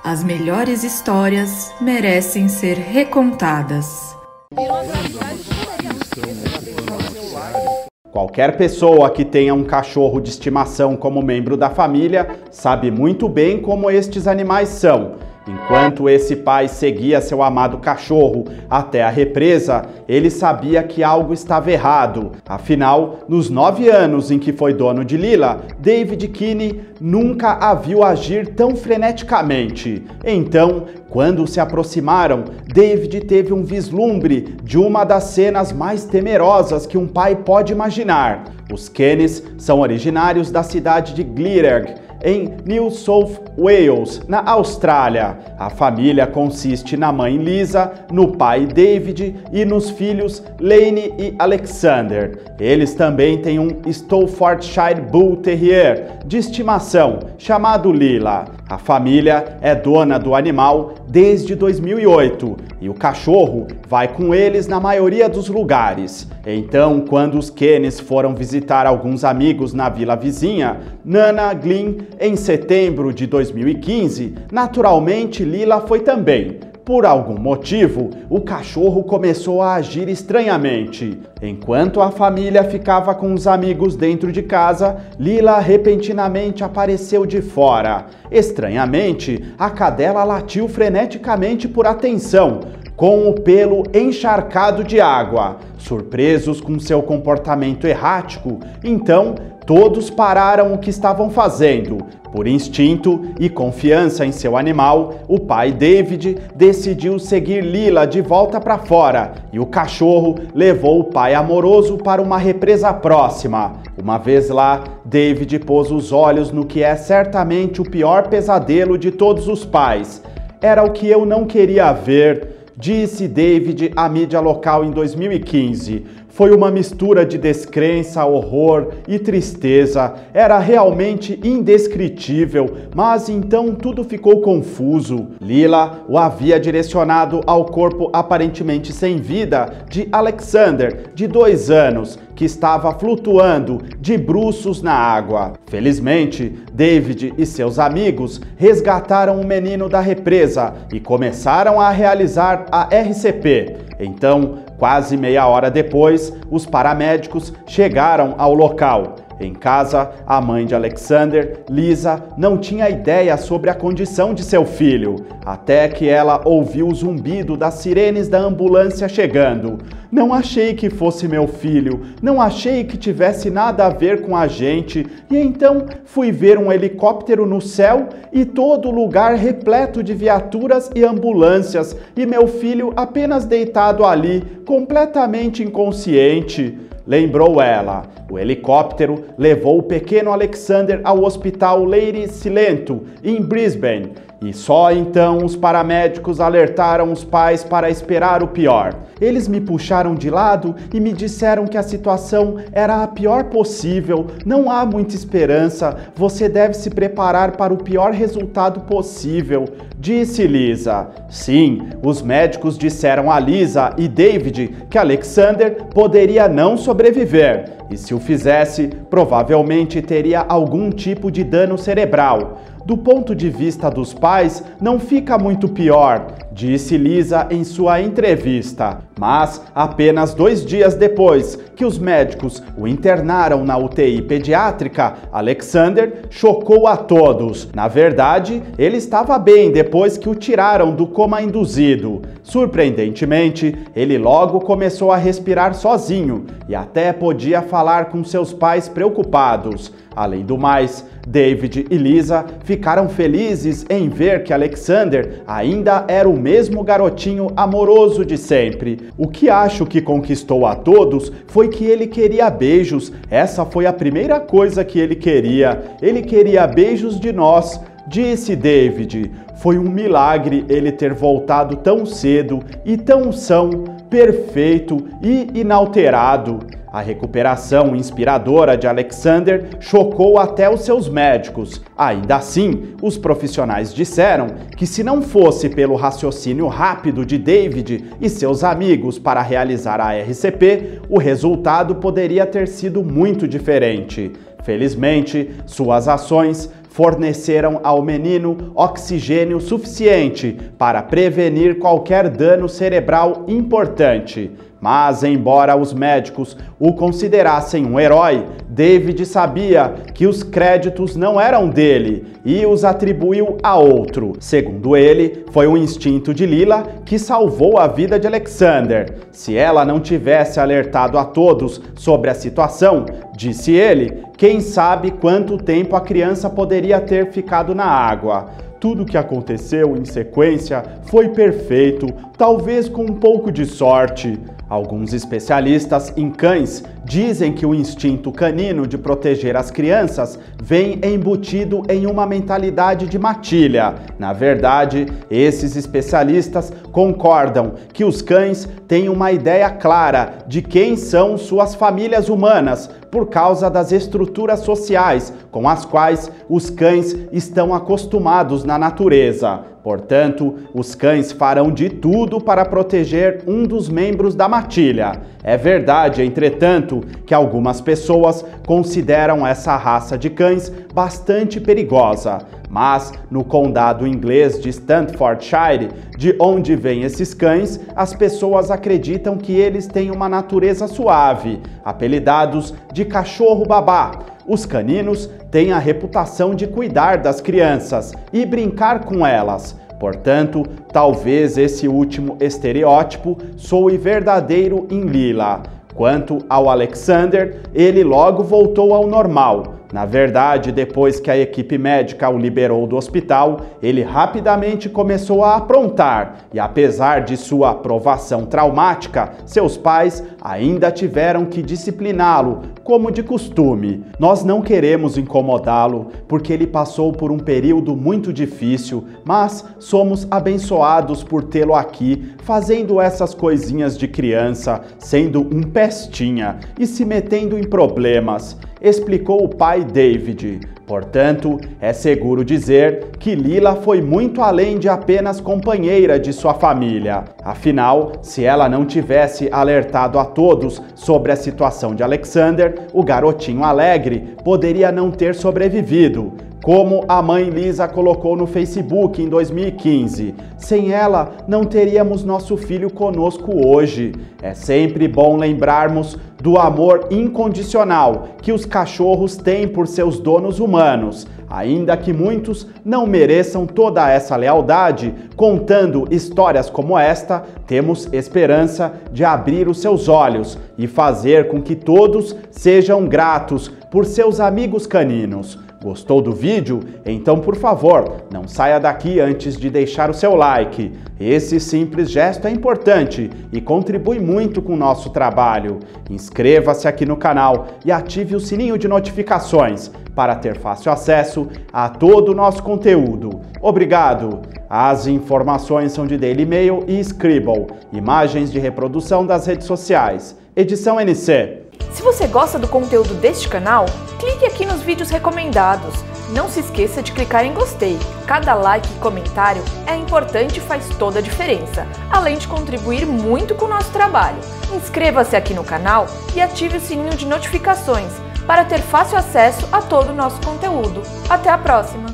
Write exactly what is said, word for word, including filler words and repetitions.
As melhores histórias merecem ser recontadas. Qualquer pessoa que tenha um cachorro de estimação como membro da família sabe muito bem como estes animais são. Enquanto esse pai seguia seu amado cachorro até a represa, ele sabia que algo estava errado. Afinal, nos nove anos em que foi dono de Lila, David Kinney nunca a viu agir tão freneticamente. Então, quando se aproximaram, David teve um vislumbre de uma das cenas mais temerosas que um pai pode imaginar. Os Kenneys são originários da cidade de Glenelg, em New South Wales, na Austrália. A família consiste na mãe Lisa, no pai David e nos filhos Lane e Alexander. Eles também têm um Staffordshire Bull Terrier de estimação, chamado Lila. A família é dona do animal desde dois mil e oito e o cachorro vai com eles na maioria dos lugares. Então, quando os Kenneys foram visitar alguns amigos na vila vizinha, Nana Glen, em setembro de dois mil e quinze, naturalmente Lila foi também. Por algum motivo, o cachorro começou a agir estranhamente. Enquanto a família ficava com os amigos dentro de casa, Lila repentinamente apareceu de fora. Estranhamente, a cadela latiu freneticamente por atenção, com o pelo encharcado de água. Surpresos com seu comportamento errático, então todos pararam o que estavam fazendo. Por instinto e confiança em seu animal, o pai David decidiu seguir Lila de volta para fora e o cachorro levou o pai amoroso para uma represa próxima. Uma vez lá, David pôs os olhos no que é certamente o pior pesadelo de todos os pais. Era o que eu não queria ver, disse David à mídia local em dois mil e quinze. Foi uma mistura de descrença, horror e tristeza. Era realmente indescritível, mas então tudo ficou confuso. Lila o havia direcionado ao corpo aparentemente sem vida de Alexander, de dois anos, que estava flutuando de bruços na água. Felizmente, David e seus amigos resgataram o menino da represa e começaram a realizar a R C P. Então, quase meia hora depois, os paramédicos chegaram ao local. Em casa, a mãe de Alexander, Lisa, não tinha ideia sobre a condição de seu filho, até que ela ouviu o zumbido das sirenes da ambulância chegando. Não achei que fosse meu filho, não achei que tivesse nada a ver com a gente, e então fui ver um helicóptero no céu e todo lugar repleto de viaturas e ambulâncias, e meu filho apenas deitado ali, completamente inconsciente. Lembrou ela. O helicóptero levou o pequeno Alexander ao hospital Lady Silento, em Brisbane, e só então os paramédicos alertaram os pais para esperar o pior. Eles me puxaram de lado e me disseram que a situação era a pior possível, não há muita esperança, você deve se preparar para o pior resultado possível, disse Lisa. Sim, os médicos disseram a Lisa e David que Alexander poderia não sobreviver, e se o fizesse, provavelmente teria algum tipo de dano cerebral. Do ponto de vista dos pais, não fica muito pior, disse Lisa em sua entrevista. Mas, apenas dois dias depois que os médicos o internaram na U T I pediátrica, Alexander chocou a todos. Na verdade, ele estava bem depois que o tiraram do coma induzido. Surpreendentemente, ele logo começou a respirar sozinho e até podia falar com seus pais preocupados. Além do mais, David e Lisa ficaram felizes em ver que Alexander ainda era o mesmo garotinho amoroso de sempre. O que acho que conquistou a todos foi que ele queria beijos. Essa foi a primeira coisa que ele queria. Ele queria beijos de nós, disse David. Foi um milagre ele ter voltado tão cedo e tão são, perfeito e inalterado. A recuperação inspiradora de Alexander chocou até os seus médicos. Ainda assim, os profissionais disseram que se não fosse pelo raciocínio rápido de David e seus amigos para realizar a R C P, o resultado poderia ter sido muito diferente. Felizmente, suas ações forneceram ao menino oxigênio suficiente para prevenir qualquer dano cerebral importante. Mas, embora os médicos o considerassem um herói, David sabia que os créditos não eram dele e os atribuiu a outro. Segundo ele, foi o instinto de Lila que salvou a vida de Alexander. Se ela não tivesse alertado a todos sobre a situação, disse ele, quem sabe quanto tempo a criança poderia ter ficado na água. Tudo o que aconteceu em sequência foi perfeito, talvez com um pouco de sorte. Alguns especialistas em cães dizem que o instinto canino de proteger as crianças vem embutido em uma mentalidade de matilha. Na verdade, esses especialistas concordam que os cães têm uma ideia clara de quem são suas famílias humanas por causa das estruturas sociais com as quais os cães estão acostumados na natureza. Portanto, os cães farão de tudo para proteger um dos membros da matilha. É verdade, entretanto, que algumas pessoas consideram essa raça de cães bastante perigosa. Mas, no condado inglês de Staffordshire, de onde vêm esses cães, as pessoas acreditam que eles têm uma natureza suave, apelidados de cachorro-babá. Os caninos têm a reputação de cuidar das crianças e brincar com elas. Portanto, talvez esse último estereótipo soe verdadeiro em Lila. Quanto ao Alexander, ele logo voltou ao normal. Na verdade, depois que a equipe médica o liberou do hospital, ele rapidamente começou a aprontar e, apesar de sua provação traumática, seus pais ainda tiveram que discipliná-lo, como de costume. Nós não queremos incomodá-lo, porque ele passou por um período muito difícil, mas somos abençoados por tê-lo aqui, fazendo essas coisinhas de criança, sendo um pestinha e se metendo em problemas, explicou o pai David. Portanto, é seguro dizer que Lila foi muito além de apenas companheira de sua família. Afinal, se ela não tivesse alertado a todos sobre a situação de Alexander, o garotinho alegre poderia não ter sobrevivido. Como a mãe Lisa colocou no Facebook em dois mil e quinze, sem ela não teríamos nosso filho conosco hoje. É sempre bom lembrarmos do amor incondicional que os cachorros têm por seus donos humanos. Ainda que muitos não mereçam toda essa lealdade, contando histórias como esta, temos esperança de abrir os seus olhos e fazer com que todos sejam gratos por seus amigos caninos. Gostou do vídeo? Então, por favor, não saia daqui antes de deixar o seu like. Esse simples gesto é importante e contribui muito com o nosso trabalho. Inscreva-se aqui no canal e ative o sininho de notificações para ter fácil acesso a todo o nosso conteúdo. Obrigado! As informações são de Daily Mail e Scribble, imagens de reprodução das redes sociais. Edição N C. Se você gosta do conteúdo deste canal, clique aqui nos vídeos recomendados. Não se esqueça de clicar em gostei. Cada like e comentário é importante e faz toda a diferença, além de contribuir muito com o nosso trabalho. Inscreva-se aqui no canal e ative o sininho de notificações para ter fácil acesso a todo o nosso conteúdo. Até a próxima!